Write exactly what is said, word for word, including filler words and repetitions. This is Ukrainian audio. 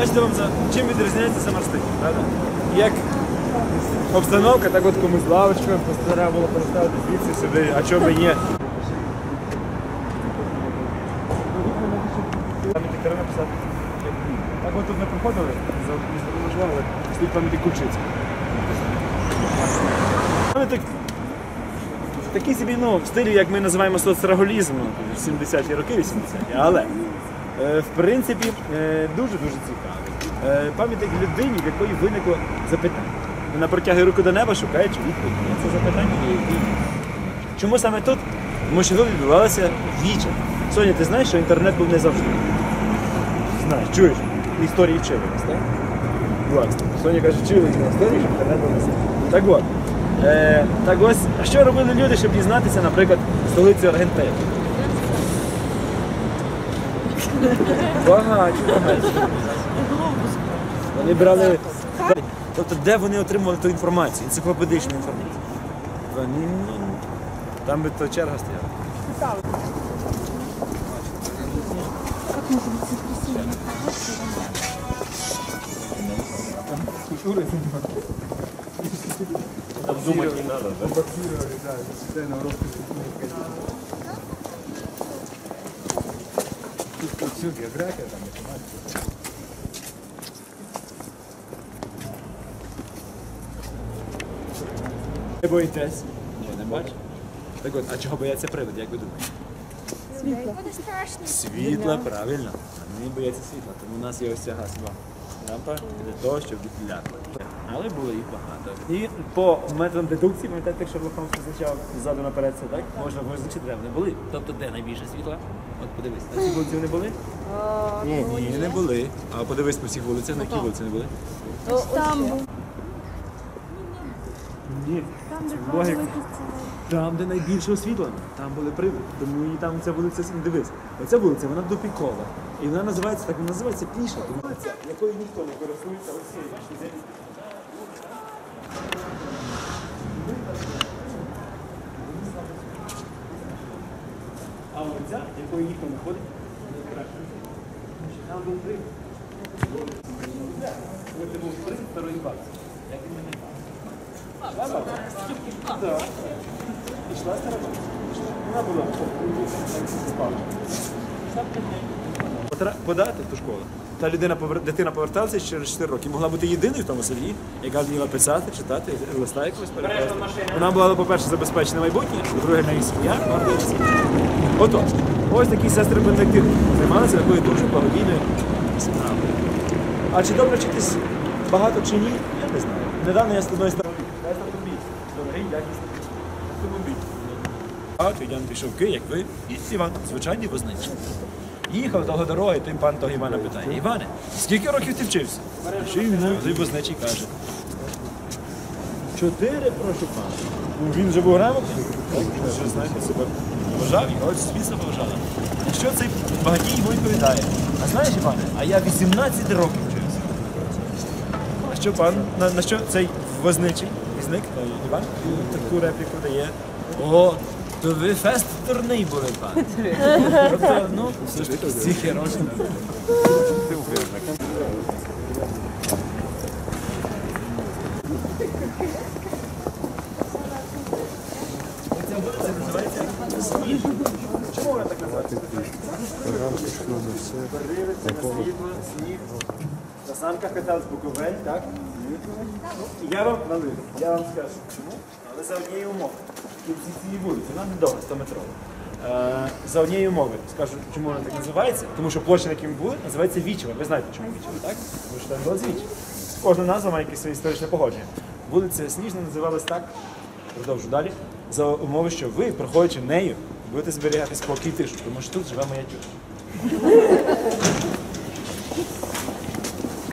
Бачите, вам за чим відрізняється Самарстин, правда? Як обстановка, так от комусь лавочка, треба було поставити звідси сюди, а чого б і ні. Так от тут ми проходили, заважали, стоїть пам'ятник Кульчицького. Пам'ятник такий собі, ну, в стилі, як ми називаємо соцреалізм, сімдесяті роки, вісімдесяті, але в принципі дуже-дуже цікавий. Пам'ятник людині, в якої виникло запитання. Вона протягує руку до неба, шукаючи відповідь. Це запитання є відповідь. Чому саме тут? Тому що тут відбувалося віча. Соня, ти знаєш, що інтернет був не завжди? Знаєш, чуєш? Історії вчили нас, так? Власне. Соня каже, вчили на історії, що інтернет був не завжди. Так от. Е, так ось, а що робили люди, щоб дізнатися, наприклад, столицю Аргентини? Багаті, багаті. Вони брали... Тобто, де вони отримували ту інформацію, енциклопедичну інформацію? Вони, ну, там би то черга стояла. Там думать не надо, да? Тут всю географию там математика. Не боїтесь? Ні, не бачу. Так от, а чого бояться привид, як ви думаєте? Світла. Світла, правильно. Вони бояться світла, тому у нас є ось ця газова лампа для того, щоб відлякли. Але було їх багато. І по методам дедукції, пам'ятаєте, якщо Шерлок Холмс визначав ззаду наперед, це так? Можна визначити, де вони були. Тобто, де найбільше світла? От подивись, на цій вулиці вони були? Ні, ні, не були. А подивись по всіх вулицях, на якій вулиці не були? Там. Ні, логіка. Там, де найбільше освітлення, там були приводи. Тому і там ця вулиця, дивись, оця вулиця, вона тупікова. І вона називається, так, вона називається піша. Вулиця, якою ніхто не користується, ось цією, бачите, а оця, якою ніхто не ходить, не краще. Там був привід. Ось це був привід старої бабці. Як він мене бачив. Так. Пішла стара бабця. Вона була спала. Подати в ту школу. Та людина, дитина поверталася через чотири роки. Могла бути єдиною в тому селі, яка вміла писати, читати, листа якогось перекласти. Вона була, по-перше, забезпечена майбутнє, по-друге, на її сім'я, гордилася. Отож, ось такі сестри Бенедиктини займалися такою дуже благодійною справою. А чи добре вчитись багато чи ні, я не знаю. Недавно я з одної сторони. Дорогий, якісний автомобіль. А Іван пішов в Київ, як ви, і Іван, звичайний возниць. Їхав того дороги, той пан того Івана питає: Іване, скільки років ти вчився? Що він той возничий каже: чотири, прошу пана. Ну, він вже був грамотний, вже, знаєте, себе поважав, його світство поважала. На що цей багатій йому відповідає: а знаєш, Іване, а я вісімнадцять років вчився. А що пан, на, на що цей возничий, візник, Іван, таку репліку дає: о, то ви фест турний були, пан. Тобто, ну, все ж таки, ці херочі. Ти українник. Ця вулиця називається Сніжна. Чому вона так називається? Світло, сніг. На санках катались Буковель, так? Я вам налив, я вам скажу, чому? Але за однією умовою. В кінці цієї вулиці, вона недовго, сто метрова. За однією умовою. Скажу, чому вона так називається? Тому що площа, на якій ми були, називається Вічева. Ви знаєте, чому Вічева, так? Тому що там була Вічева. Кожна назва має якесь своє історичне походження. Вулиця Сніжна називалась так, продовжу далі, за умови, що ви, проходячи нею, будете зберігати спокій і тишу, тому що тут живе моя тюрма.